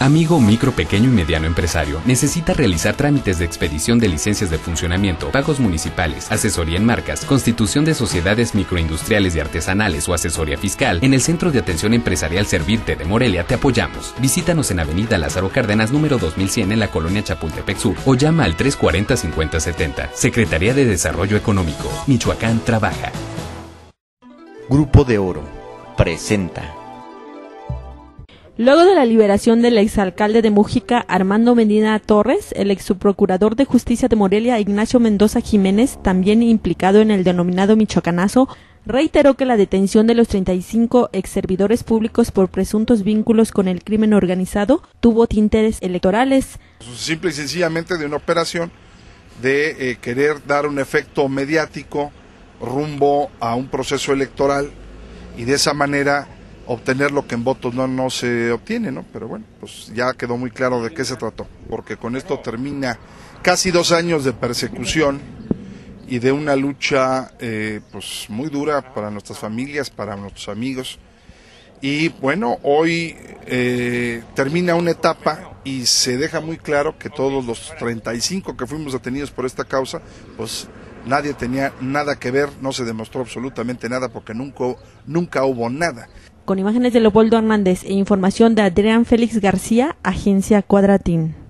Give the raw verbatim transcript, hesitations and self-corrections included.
Amigo micro, pequeño y mediano empresario, necesita realizar trámites de expedición de licencias de funcionamiento, pagos municipales, asesoría en marcas, constitución de sociedades microindustriales y artesanales o asesoría fiscal. En el Centro de Atención Empresarial Servirte de Morelia te apoyamos. Visítanos en Avenida Lázaro Cárdenas, número dos mil cien en la colonia Chapultepec Sur o llama al tres cuarenta, cincuenta setenta. Secretaría de Desarrollo Económico. Michoacán trabaja. Grupo de Oro presenta. Luego de la liberación del exalcalde de Mújica, Armando Medina Torres, el exprocurador de Justicia de Morelia, Ignacio Mendoza Jiménez, también implicado en el denominado Michoacanazo, reiteró que la detención de los treinta y cinco exservidores públicos por presuntos vínculos con el crimen organizado tuvo tintes electorales. Simple y sencillamente de una operación de eh, querer dar un efecto mediático rumbo a un proceso electoral y de esa manera obtener lo que en votos no, no se obtiene, ¿no? Pero bueno, pues ya quedó muy claro de qué se trató, porque con esto termina casi dos años de persecución y de una lucha eh, pues muy dura para nuestras familias, para nuestros amigos. Y bueno, hoy eh, termina una etapa y se deja muy claro que todos los treinta y cinco que fuimos detenidos por esta causa, pues nadie tenía nada que ver, no se demostró absolutamente nada porque nunca, nunca hubo nada. Con imágenes de Leopoldo Hernández e información de Adrián Félix García, Agencia Cuadratín.